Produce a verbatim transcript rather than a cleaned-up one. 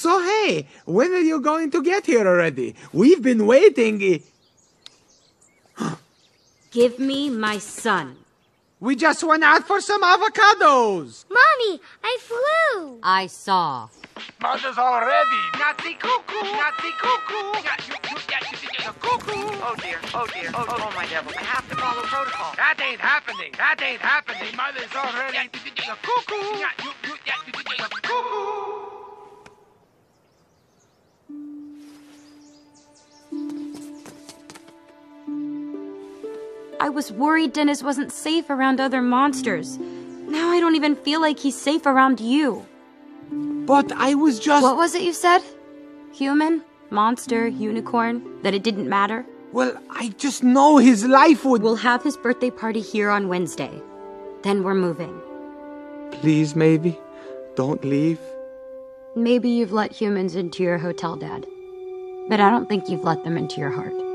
So hey, when are you going to get here already? We've been waiting. Give me my son. We just went out for some avocados. Mommy, I flew. I saw. Mother's already. Nazi cuckoo. Nazi cuckoo. Cuckoo. Oh dear, oh dear, oh, oh my devil. I have to follow protocol. That ain't happening. That ain't happening. Mother's already. Cuckoo. Cuckoo. I was worried Dennis wasn't safe around other monsters. Now I don't even feel like he's safe around you. But I was just... What was it you said? Human? Monster? Unicorn? That it didn't matter? Well, I just know his life would... We'll have his birthday party here on Wednesday. Then we're moving. Please, maybe. Don't leave. Maybe you've let humans into your hotel, Dad. But I don't think you've let them into your heart.